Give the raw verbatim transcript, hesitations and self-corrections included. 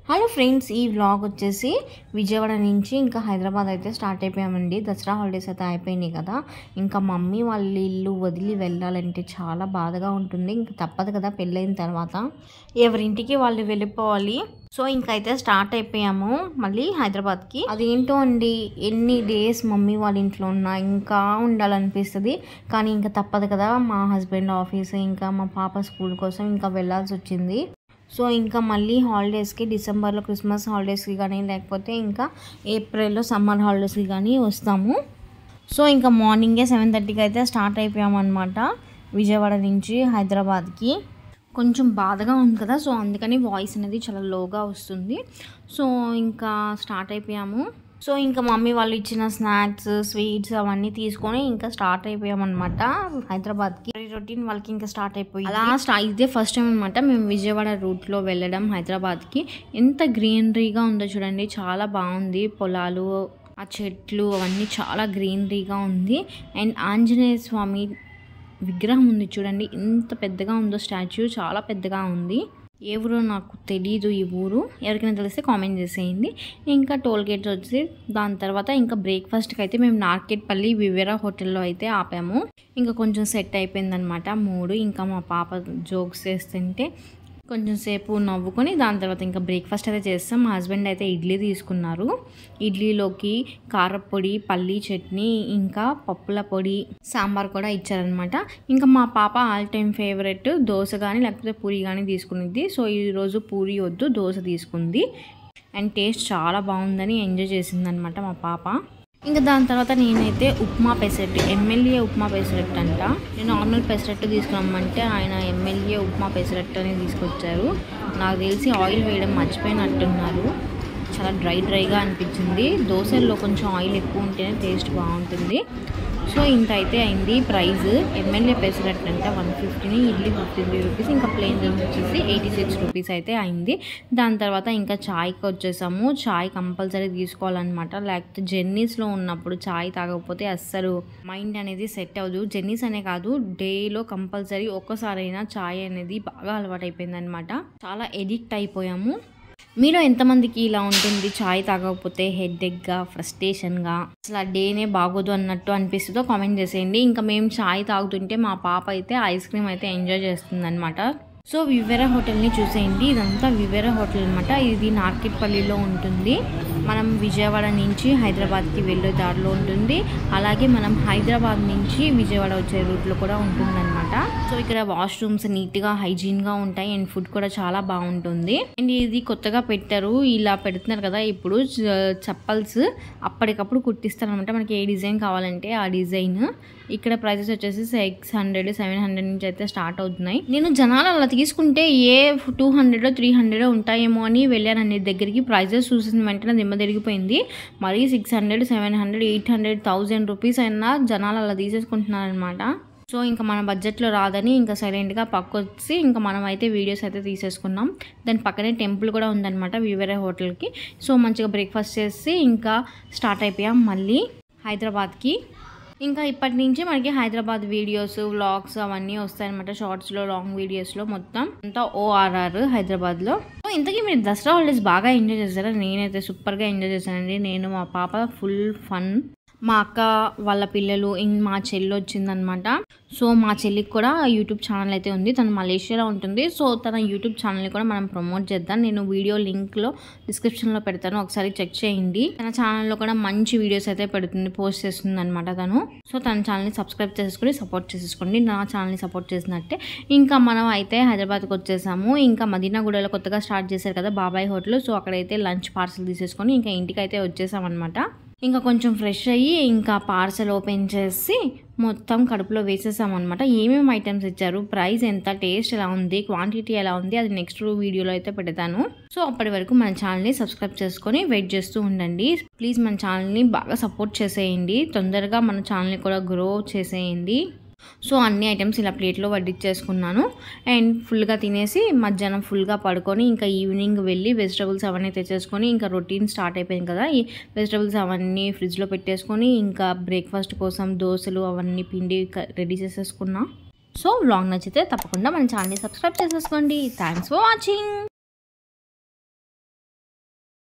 Hello friends, ఈ vlog వచ్చేసి విజయవాడ నుంచి ఇంకా హైదరాబాద్ అయితే స్టార్ట్ అయిపోయామండి. దసరా హాలిడేస్ అయితే అయిపోయినాయి కదా. ఇంకా మమ్మీ వాళ్ళ ఇల్లు వదిలి వెళ్ళాలంటే చాలా బాధగా ఉంటుంది. ఇంకా తప్పదు కదా, పెళ్ళైన తర్వాత ఎవరింటికి వాళ్ళు వెళ్ళిపోవాలి. సో ఇంకైతే స్టార్ట్ అయిపోయాము మళ్ళీ హైదరాబాద్కి. అదేంటో అండి, ఎన్ని డేస్ మమ్మీ వాళ్ళ ఇంట్లో ఉన్నా ఇంకా ఉండాలనిపిస్తుంది. కానీ ఇంకా తప్పదు కదా, మా హస్బెండ్ ఆఫీస్ ఇంకా మా పాప స్కూల్ కోసం ఇంకా వెళ్ళాల్సి వచ్చింది. సో ఇంకా మళ్ళీ హాలిడేస్కి డిసెంబర్లో క్రిస్మస్ హాలిడేస్కి కానీ లేకపోతే ఇంకా ఏప్రిల్లో సమ్మర్ హాలిడేస్కి కానీ వస్తాము. సో ఇంకా మార్నింగే సెవెన్ థర్టీకి అయితే స్టార్ట్ అయిపోయాము అనమాట విజయవాడ నుంచి హైదరాబాద్కి. కొంచెం బాధగా ఉంది కదా, సో అందుకని వాయిస్ అనేది చాలా లోగా వస్తుంది. సో ఇంకా స్టార్ట్ అయిపోయాము. సో ఇంకా మమ్మీ వాళ్ళు ఇచ్చిన స్నాక్స్ స్వీట్స్ అవన్నీ తీసుకొని ఇంకా స్టార్ట్ అయిపోయామన్నమాట హైదరాబాద్కి. రొటీన్ వాళ్ళకి ఇంకా స్టార్ట్ అయిపోయింది. అలా స్టా ఇదే ఫస్ట్ టైం అనమాట మేము విజయవాడ రూట్లో వెళ్ళడం హైదరాబాద్కి. ఎంత గ్రీనరీగా ఉందో చూడండి, చాలా బాగుంది. పొలాలు, ఆ చెట్లు అవన్నీ చాలా గ్రీనరీగా ఉంది. అండ్ ఆంజనేయ స్వామి విగ్రహం ఉంది చూడండి, ఎంత పెద్దగా ఉందో స్టాచ్యూ, చాలా పెద్దగా ఉంది. ఏ ఊరో నాకు తెలీదు ఈ ఊరు, ఎవరికైనా తెలిస్తే కామెంట్ చేసేయండి. ఇంకా టోల్ గేట్స్ వచ్చి దాని తర్వాత ఇంకా బ్రేక్ఫాస్ట్కి అయితే మేము నార్కెట్పల్లి వివేరా హోటల్లో అయితే ఆపాము. ఇంకా కొంచెం సెట్ అయిపోయిందనమాట మూడు. ఇంకా మా పాప జోక్స్ చేస్తుంటే కొంచెం సేపు నవ్వుకొని దాని తర్వాత ఇంకా బ్రేక్ఫాస్ట్ అయితే చేస్తాం. మా హస్బెండ్ అయితే ఇడ్లీ తీసుకున్నారు. ఇడ్లీలోకి కారపొడి, పల్లీ చట్నీ, ఇంకా పప్పుల పొడి, సాంబార్ కూడా ఇచ్చారనమాట. ఇంకా మా పాప ఆల్ టైమ్ ఫేవరెట్ దోశ కానీ లేకపోతే పూరి కానీ తీసుకునిద్ది. సో ఈరోజు పూరి వద్దు, దోశ తీసుకుంది. అండ్ టేస్ట్ చాలా బాగుందని ఎంజాయ్ చేసిందనమాట మా పాప. ఇంకా దాని తర్వాత నేనైతే ఉప్మా పెసరట్టు, ఎమ్మెల్యే ఉప్మా పెసరట్టు అంట. నేను నార్మల్ పెసరట్టు తీసుకురమ్మంటే ఆయన ఎమ్మెల్యే ఉప్మా పెసరట్టు అని తీసుకొచ్చారు. నాకు తెలిసి ఆయిల్ వేయడం మర్చిపోయినట్టున్నారు. చాలా డ్రై డ్రైగా అనిపించింది. దోశల్లో కొంచెం ఆయిల్ ఎక్కువ ఉంటేనే టేస్ట్ బాగుంటుంది. సో ఇంత అయితే అయింది. ప్రైస్ ఎమ్మెల్యే పెసరట్టు అంటే వన్ ఫిఫ్టీని, ఇడ్లీ ఫిఫ్టీ త్రీ రూపీస్, ఇంకా ప్లెయిన్ వచ్చేసి ఎయిటీ సిక్స్ రూపీస్ అయితే అయింది. దాని తర్వాత ఇంకా ఛాయ్కి వచ్చేసాము. ఛాయ్ కంపల్సరీ తీసుకోవాలన్నమాట, లేకపోతే జర్నీస్లో ఉన్నప్పుడు ఛాయ్ తాగకపోతే అస్సలు మైండ్ అనేది సెట్ అవ్వదు. జర్నీస్ అనే కాదు, డేలో కంపల్సరీ ఒక్కసారైనా ఛాయ్ అనేది బాగా అలవాటు అయిపోయింది అనమాట. చాలా ఎడిక్ట్ అయిపోయాము. మీలో ఎంతమందికి ఇలా ఉంటుంది, ఛాయ్ తాగకపోతే హెడేక్గా, ఫ్రస్ట్రేషన్గా, అసలు ఆ డేనే బాగోదు అన్నట్టు అనిపిస్తుందో కామెంట్ చేసేయండి. ఇంకా మేము ఛాయ్ తాగుతుంటే మా పాప అయితే ఐస్ క్రీమ్ అయితే ఎంజాయ్ చేస్తుంది అనమాట. సో వివేరా హోటల్ని చూసేయండి. ఇదంతా వివేరా హోటల్ అనమాట. ఇది నార్కెట్పల్లిలో ఉంటుంది. మనం విజయవాడ నుంచి హైదరాబాద్కి వెళ్ళే దారిలో ఉంటుంది. అలాగే మనం హైదరాబాద్ నుంచి విజయవాడ వచ్చే రూట్లో కూడా ఉంటుందన్నమాట. సో ఇక్కడ వాష్రూమ్స్ నీట్గా హైజీన్గా ఉంటాయి. అండ్ ఫుడ్ కూడా చాలా బాగుంటుంది. అండ్ ఇది కొత్తగా పెట్టారు, ఇలా పెడుతున్నారు కదా ఇప్పుడు చప్పల్స్ అప్పటికప్పుడు కుట్టిస్తారు అనమాట. మనకి ఏ డిజైన్ కావాలంటే ఆ డిజైన్. ఇక్కడ ప్రైజెస్ వచ్చేసి సిక్స్ హండ్రెడ్ సెవెన్ హండ్రెడ్ నుంచి అయితే స్టార్ట్ అవుతున్నాయి. నేను జనాలు అలా తీసుకుంటే ఏ టూ హండ్రెడ్ త్రీ హండ్రెడ్ ఉంటాయేమో అని వెళ్ళానండి దగ్గరికి. ప్రైజెస్ చూసిన వెంటనే దిమ్మ తిరిగిపోయింది. మరీ six hundred seven hundred eight hundred thousand rupees అయినా జనాలు అలా తీసేసుకుంటున్నారు అనమాట. సో ఇంకా మన బడ్జెట్లో రాదని ఇంకా సైలెంట్గా పక్కొచ్చి ఇంకా మనం అయితే వీడియోస్ అయితే తీసేసుకున్నాం. దాని పక్కనే టెంపుల్ కూడా ఉందన్నమాట వివేరా హోటల్కి. సో మంచిగా బ్రేక్ఫాస్ట్ చేసి ఇంకా స్టార్ట్ అయిపోయాం మళ్ళీ హైదరాబాద్కి. ఇంకా ఇప్పటి నుంచి మనకి హైదరాబాద్ వీడియోస్ వ్లాగ్స్ అవన్నీ వస్తాయన్నమాట. షార్ట్స్లో, లాంగ్ వీడియోస్లో మొత్తం అంతా ఓఆర్ఆర్ హైదరాబాద్లో. సో ఇంతకీ మీరు దసరా హాలిడేస్ బాగా ఎంజాయ్ చేస్తారా? నేనైతే సూపర్గా ఎంజాయ్ చేశానండి. నేను మా పాప ఫుల్ ఫన్. మా అక్క వాళ్ళ పిల్లలు, మా చెల్లి వచ్చిందనమాట. సో మా చెల్లికి కూడా యూట్యూబ్ ఛానల్ అయితే ఉంది. తను మలేషియాలో ఉంటుంది. సో తన యూట్యూబ్ ఛానల్ని కూడా మనం ప్రమోట్ చేద్దాం. నేను వీడియో లింక్లో డిస్క్రిప్షన్లో పెడతాను, ఒకసారి చెక్ చేయండి. తన ఛానల్లో కూడా మంచి వీడియోస్ అయితే పెడుతుంది, పోస్ట్ చేస్తుంది అనమాట తను. సో తన ఛానల్ని సబ్స్క్రైబ్ చేసుకుని సపోర్ట్ చేసేసుకోండి, నా ఛానల్ని సపోర్ట్ చేసినట్టే. ఇంకా మనం అయితే హైదరాబాద్కి వచ్చేసాము. ఇంకా మదీనాగూడలో కొత్తగా స్టార్ట్ చేశారు కదా బాబాయ్ హోటల్. సో అక్కడైతే లంచ్ పార్సల్ తీసేసుకొని ఇంకా ఇంటికి అయితే వచ్చేసామన్నమాట. ఇంకా కొంచెం ఫ్రెష్ అయ్యి ఇంకా పార్సల్ ఓపెన్ చేసి మొత్తం కడుపులో వేసేసామన్నమాట. ఏమేమి ఐటమ్స్ ఇచ్చారు, ప్రైస్ ఎంత, టేస్ట్ ఎలా ఉంది, క్వాంటిటీ ఎలా ఉంది, అది నెక్స్ట్ వీడియోలో అయితే పెడతాను. సో అప్పటి వరకు మన ఛానల్ని సబ్స్క్రైబ్ చేసుకొని వెయిట్ చేస్తూ ఉండండి. ప్లీజ్ మన ఛానల్ని బాగా సపోర్ట్ చేసేయండి. తొందరగా మన ఛానల్ని కూడా గ్రో చేసేయండి. సో అన్ని ఐటమ్స్ ఇలా ప్లేట్లో వడ్డించేసుకున్నాను. అండ్ ఫుల్గా తినేసి మధ్యాహ్నం ఫుల్గా పడుకొని ఇంకా ఈవినింగ్ వెళ్ళి వెజిటబుల్స్ అవన్నీ తెచ్చేసుకొని ఇంకా రొటీన్ స్టార్ట్ అయిపోయింది కదా. ఈ వెజిటబుల్స్ అవన్నీ ఫ్రిడ్జ్లో పెట్టేసుకొని ఇంకా బ్రేక్ఫాస్ట్ కోసం దోశలు అవన్నీ పిండి రెడీ చేసేసుకున్నా. సో వ్లాగ్ నచ్చితే తప్పకుండా మన ఛానల్ని సబ్స్క్రైబ్ చేసేసుకోండి. Thanks for watching.